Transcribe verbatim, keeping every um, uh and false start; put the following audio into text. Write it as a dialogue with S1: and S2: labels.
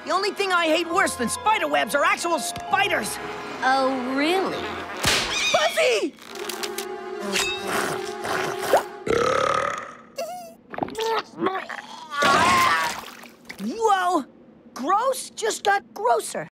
S1: The only thing I hate worse than spider webs are actual spiders.
S2: Oh, really?
S1: Buzzy! Whoa! Gross just got grosser.